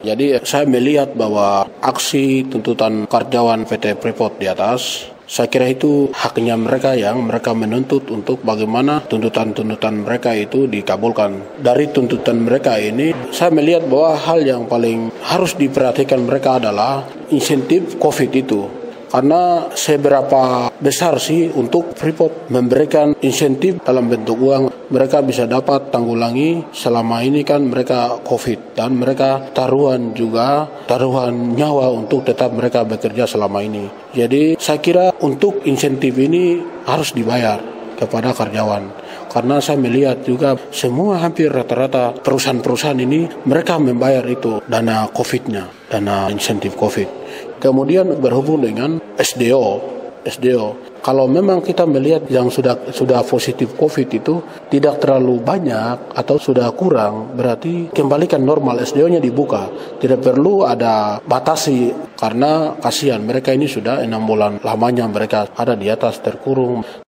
Jadi saya melihat bahwa aksi tuntutan karyawan PT Freeport di atas, saya kira itu haknya mereka yang mereka menuntut untuk bagaimana tuntutan-tuntutan mereka itu dikabulkan. Dari tuntutan mereka ini, saya melihat bahwa hal yang paling harus diperhatikan mereka adalah insentif COVID itu. Karena seberapa besar sih untuk Freeport memberikan insentif dalam bentuk uang, mereka bisa dapat tanggulangi selama ini kan mereka COVID, dan mereka taruhan nyawa untuk tetap mereka bekerja selama ini. Jadi saya kira untuk insentif ini harus dibayar kepada karyawan. Karena saya melihat juga semua hampir rata-rata perusahaan-perusahaan ini mereka membayar itu dana COVID-nya, dana insentif COVID. Kemudian berhubung dengan SDO. Kalau memang kita melihat yang sudah positif COVID itu tidak terlalu banyak atau sudah kurang, berarti kembalikan normal, SDO-nya dibuka. Tidak perlu ada batasi karena kasihan mereka ini sudah 6 bulan lamanya mereka ada di atas terkurung.